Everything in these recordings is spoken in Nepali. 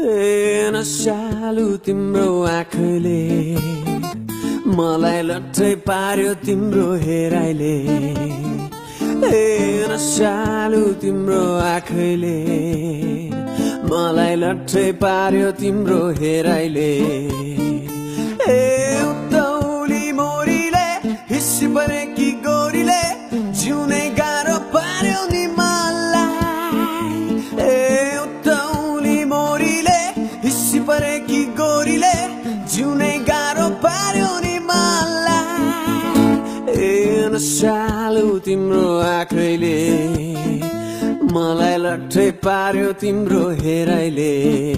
नसालु तिम्रो आँखैले मलाई लट्ठै पार्यो तिम्रो हेराइले नसालु तिम्रो आँखैले मलाई लट्ठै पार्यो तिम्रो हेराइले उतौली मोरीले हिस्सी परेकी गोरीले जिउनै गाह्रो पार्यो नि मलाई उतौली मोरीले हिस्सी परेकी गोरीले जिउनै गाह्रो पार्यो नि मलाई नसालु तिम्रो आँखैले मलाई लट्ठै पार्यो तिम्रो हेराइले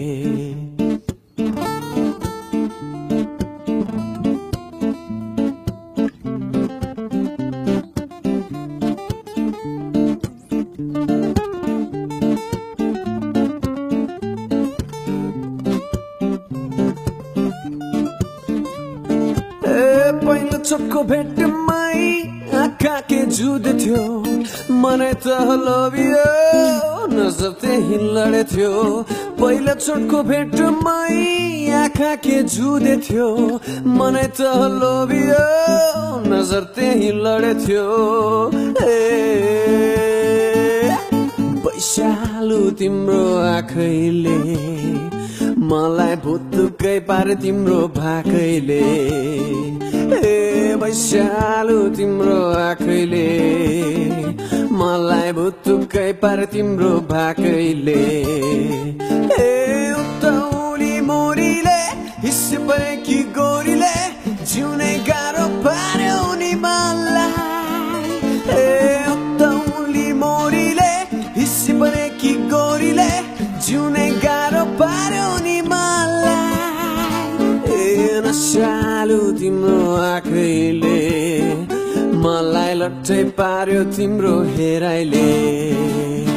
पहिलो चोटको भेटमै आँखा के जुध्थ्यो मनै त लोभियो नजर त्यही लड्थ्यो पहिलो चोटको भेटमै आँखा के जुध्थ्यो मनै त लोभियो नजर त्यही लड्थ्यो वैशालु तिम्रो आँखैले मलाई भुत्तुकै पारे तिम्रो भाकैले वैशालु तिम्रो आँखैले मलाई भुत्तुकै पारे तिम्रो भाकैले उतौली मोरीले हिस्सी परेकी गोरीले जिउनै गाह्रो पार्यो नि मलाई उतौली मोरीले हिस्सी परेकी गोरीले जिउनै गाह्रो पार्यो नि मलाई नसालु तिम्रो आँखैले मलाई लट्ठै पार्यो तिम्रो हेराइले